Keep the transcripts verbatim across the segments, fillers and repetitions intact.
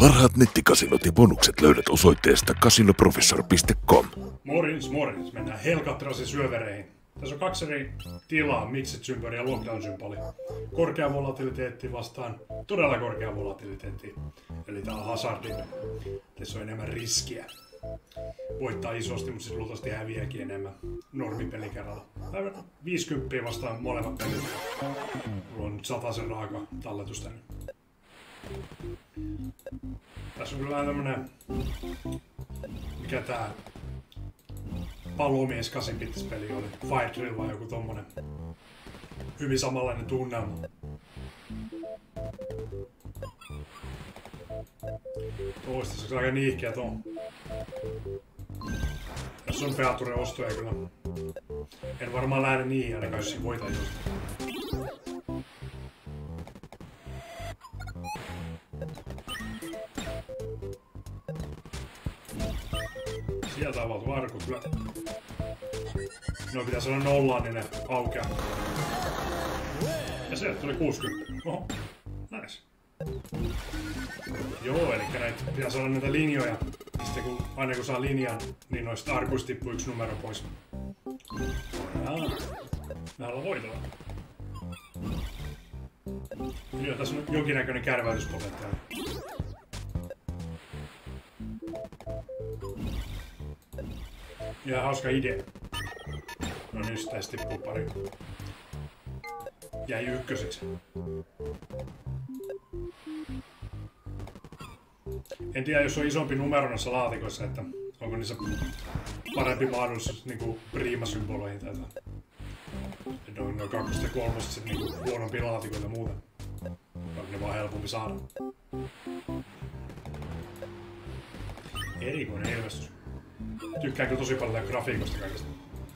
Parhaat nettikasinot ja bonukset löydät osoitteesta kasinoprofessor piste com. Morjens, morjens. Mennään Helkatrasin syövereihin. Tässä on kaksi eri tilaa, mixed-symboli ja lockdown-symboli. Korkea volatiliteetti vastaan todella korkea volatiliteetti. Eli tää on hazardin. Tässä on enemmän riskiä. Voittaa isosti, mutta siis luultavasti häviääkin enemmän normipelikerralla. Päivänä viisikymmentä vastaan molemmat pelit. Mulla on nyt sataisen raaka talletus tänne. Tässä on kyllä tämmönen... Mikä tää... Palomies kahdeksanbittespeli oli. Fire Drill vai joku tommonen. Hyvin samanlainen tunnelma. Toistaiseksi aika niihkeä tuon. Tässä on feature-ostoja kyllä. En varmaan lähde niihin ainakaan, jos voitan just. Sieltä avautuu arkut kyllä. No pitäisi olla nollaan, niin ne aukeaa. Ja sieltä tuli kuusikymmentä. Oho, nice. Joo, eli näitä pitäisi olla näitä linjoja. Sitten kun, aina kun saa linjan, niin noista arkuista tippuu yksi numero pois. Jaa. Me ollaan voitolla. Joo, tässä on jonkinnäköinen kärväytyspotentiaali. Ja hauska idea. No niin, sitä tippuu pari. Jäi ykköseksi. En tiedä, jos on isompi numero näissä laatikoissa, että onko niissä parempi mahdollisuus niinku priimasymboloihin tai jotain. Että on noin kakkoset ja kolmoset sit niinku huonompi laatikoita muuta. Onko ne vaan helpompi saada. Erikoinen ilmestys. Tykkään kyllä tosi paljon tää grafiikosta kaikesta.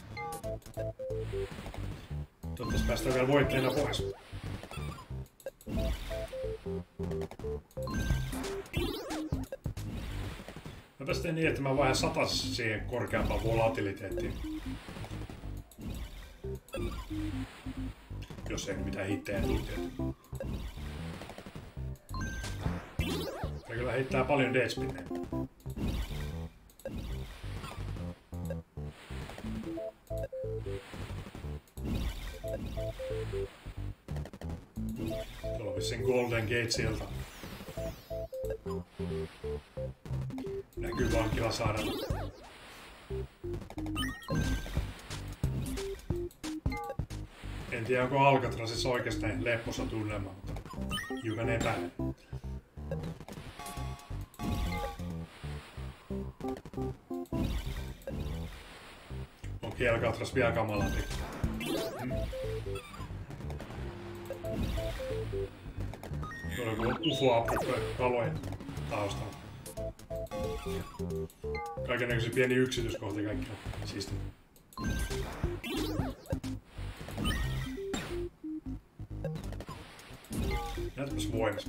Toivottavasti päästään vielä voitteena pois. Mä päästään niin, että mä vaihan satas siihen korkeampaan volatiliteettiin. Jos ei mitään hittejä tule tietysti. Ja kyllä heittää paljon D-spinneja. Tuolla on vissiin Golden Gate sieltä. Näkyy vankilasaarella. En tiedä, onko Alcatrazissa oikeastaan lepposa tunnelma, mutta hiukan epäilen. Onkin Alcatraz vielä kamalampi. Hmm. Tuolla on U F O-aprikkoja taloja taustalla. Kaikennäköisiä pieni yksityiskohtia kaikkia. Siisti. Näytäpäs voimas.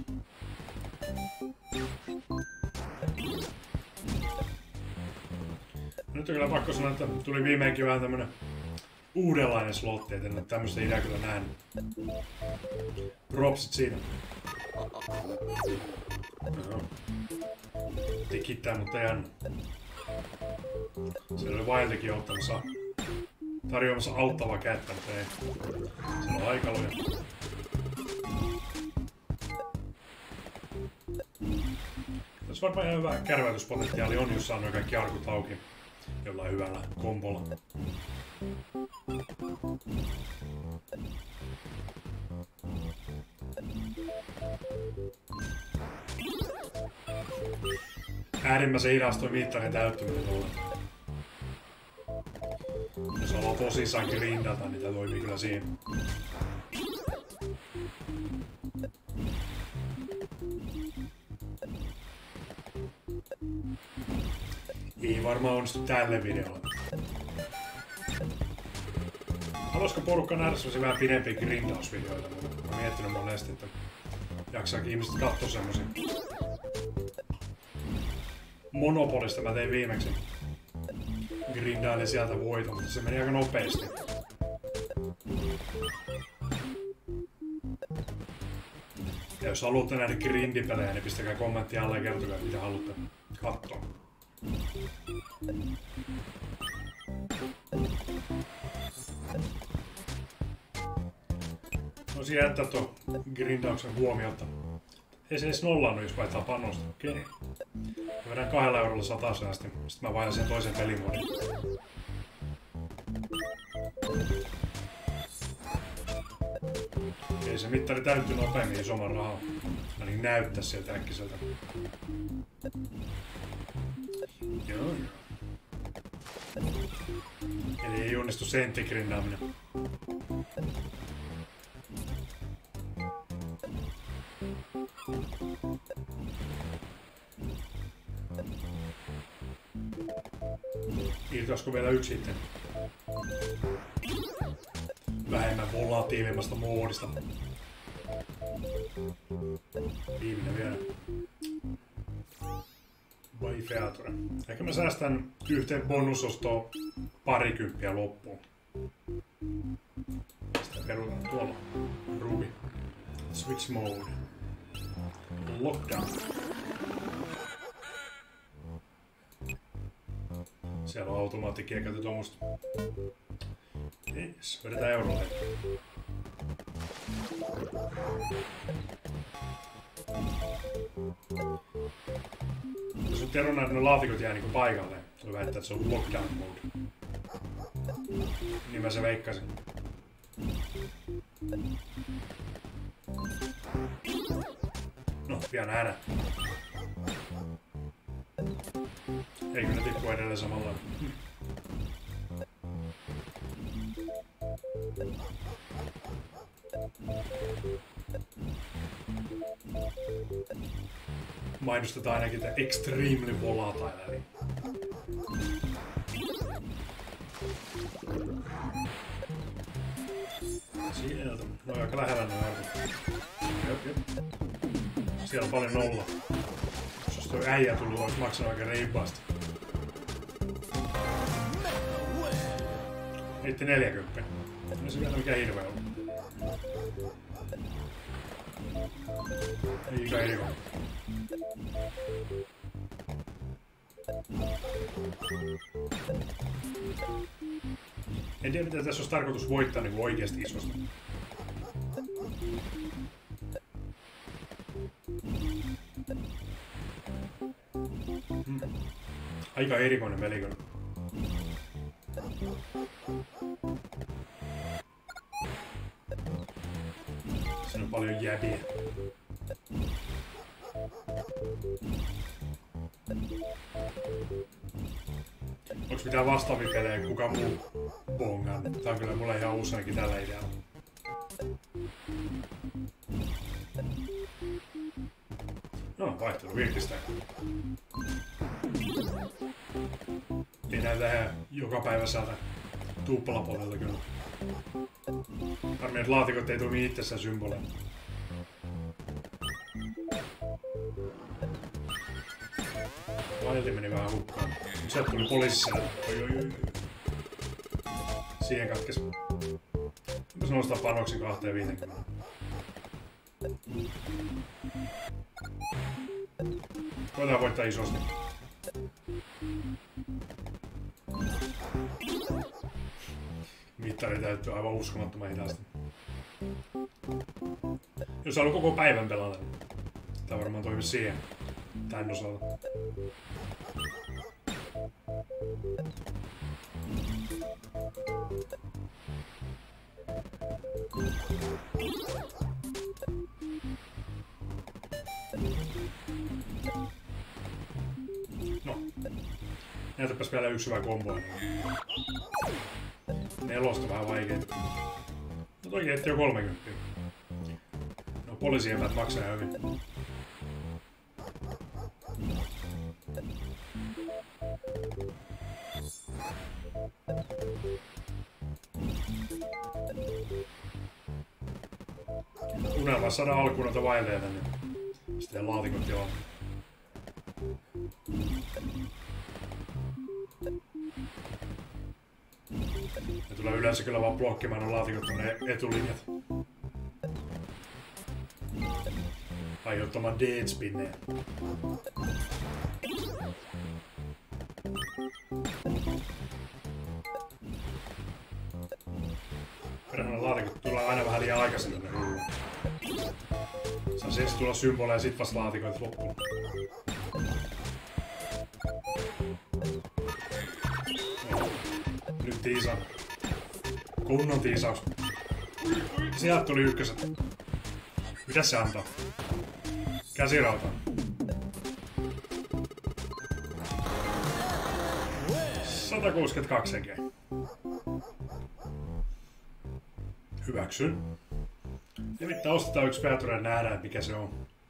Nyt on kyllä pakko sanoa, että tuli viimeinkin vähän tämmönen uudenlainen slotti, et en ole tämmöstä idea kyllä nähnyt. Propsit siinä. Oho. Tikittää, mutta ei anna. Siellä oli Wildikin ottamassa, tarjoamassa auttavaa kättä, mutta ei. Siellä on aikaloja. Tässä varmaan ihan hyvä kärväytyspotentiaali on, jos saa noin kaikki arkut auki jollain hyvällä kombolla. Äärimmäisen hidas toi mittarin täyttyminen tuolla. Jos haluaa tosissaan grindata, niin tää toimii kyllä siihen. Ei varmaan onnistu tälle videolle. Haluaisiko porukka nähdä sellaisia vähän pidempiä grindausvideoita? Mä oon miettinyt monesti, että jaksaakin ihmiset katsoa semmosia. Monopolista mä tein viimeksi. Grindailin sieltä voiton, mutta se meni aika nopeasti. Ja jos Jos haluatte nähdä grindipelejä, niin pistäkää kommentti alle ja kertokaa, mitä haluatte katsoa. Voisin jättää tuon grindauksen huomiota. Ei se edes nollannut, jos vaihtaa panosta. Okei. Mä vedän kahdella eurolla sataseen asti. Sitten mä vaihdan sen toisen pelimoodin. Ei se mittari täytyy nopeammin isomman rahaa. Mä niin näyttää sieltä äkkiseltä. Joo joo. Eli ei onnistu senttigrindaaminen. Irtoisiko vielä yksi sitten? Vähemmän volatiilimmasta moodista. Viimeinen vielä. Vai feature. Ehkä mä säästän yhteen bonusostoon parikymppiä loppuun. Sitä perutaan tuolla. Ruby. Switch mode. Lockdown. Siellä on automaattikiekat tuommoista. Yes, vedetään eurolle. Jos nyt erona, että ne laatikot jää niinku paikalleen, tuli väittää, että se on lockdown mode. Niin mä se veikkasin. No, pian nähdään. Eikö ne tippu edelleen samalla? Mainostetaan ainakin tämä extremely volatile. Eli sieltä. No aika lähellä ne arvot. Jop, jop. Siellä on paljon nolla. Jos toi äijä tullut, olisi maksanut aika reippaasti. Heitti neljäkymppiä. Ei se vielä mikään hirveä ollut. Ei ikä hirveä. En tiedä mitä tässä olisi tarkoitus voittaa niin oikeasti isosti. Hmm. Aika erikoinen pelikone. Siinä on paljon jäbiä. Onks mitään vastaavia pelejä, kuka muu bongaan? Tää on kyllä mulle ihan useakin tällä idealla. No, vaihtelu virkistää. Ei näytä ihan joka päivä sieltä tuppalapotelta kyllä. Harmi, että laatikot ei toimi itsessään symboleina. Lailti meni vähän hukkaan. Sieltä tuli poliisi sieltä. Oi, oi, oi. Siihen katkes. Jos nostaa panoksen kahteen viisikymmentä. Koitetaan voittaa isosti. Mittari täyttyy aivan uskomattoman hitaasti. Jos haluaa koko päivän pelata, niin tää varmaan toimii siihen. Tän osalta. No. Näytäpäs vielä yksi hyvä kombo. Nelosta vähän vaikeita. No toikin etti jo kolmekymmentä. No poliisien päät maksaa ihan hyvin. Unelma saada alkuun noita vaileita, niin sitten laatikot jo on. Ne tulee yleensä kyllä vaan blokkimaan ne laatikot tonne etulinjat. aiheuttamaan deadspinnejä. Perhana laatikot tulee aina vähän liian aikaisin tänne rulluun. Saa siis tulla symboleja ja sit vasta laatikoit loppuun. Nyt tiisa. Kunnon tiisaus. Sieltä tuli ykköset. Mitäs se antaa? Käsirauta. sata kuusikymmentäkaksi henkeä. Hyväksyn. Ja mitään ostetaan yksi feature ja nähdään, mikä se on.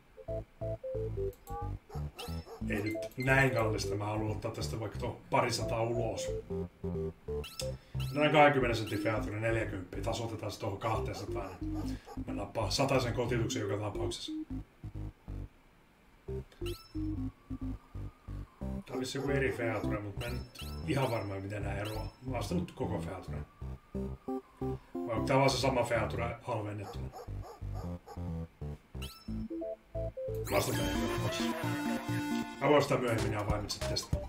Ei nyt näin kallista, mä haluan ottaa tästä vaikka tuo parisataa ulos. Näin kaksikymmentä sentin feature, neljäkymmentä, tasoitetaan se tuohon kaksisataa. Mä nappaan sataisen kotituksen joka tapauksessa. Tää olisi joku eri feature, mutta mä en nyt ihan varma miten nää eroaa. Mä oon ostanut koko feature. Vai onko tää vaan se sama feature halvennettuna? Vastataan ei tapauksessa. Mä voin ostaa myöhemmin ja avaimet sit testata.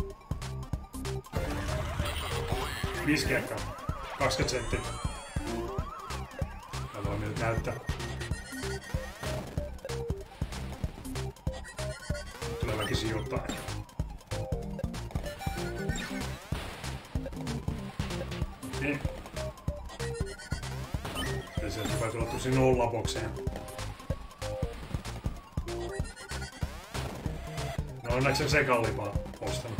Viisi kertaa. kaksikymmentä senttiä. Mä voin miltä näyttää. Tulee väkisin jotain. Okei. Ja sieltä voi tulla tosi nollabokseen. No onneksi sen sekallipaa ostanut.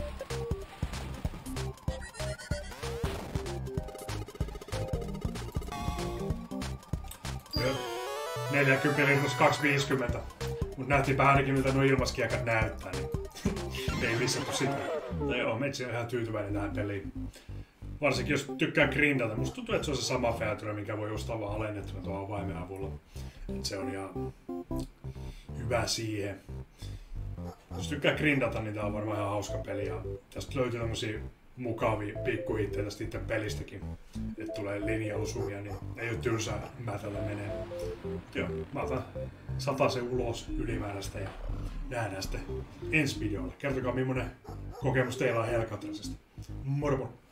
neljäkymmentä versus kaksisataaviisikymmentä. Mut nähtiinpä ainakin miltä nuo ilmaskiekat näyttää, niin ei missattu sitä. No joo, metsi on ihan tyytyväinen tähän peliin. Varsinkin jos tykkää grindata. Musta tuntuu, että se on se sama feature, mikä voi ostaa vaan alennettuna tuon avaimen avulla. Et se on ihan hyvä siihen. Jos tykkää grindata, niin tää on varmaan ihan hauska peli. Ja tästä löytyy tämmösiä mukavia pikkuhittejä tästä itse pelistäkin. Että tulee linjausumia, niin ei oo tylsää mätällä menee. Mut joo, mä otan satasen ulos ylimääräistä ja nähdään sitten ensi videolla. Kertokaa millainen kokemus teillä on Helkatrasesta. Moro moro!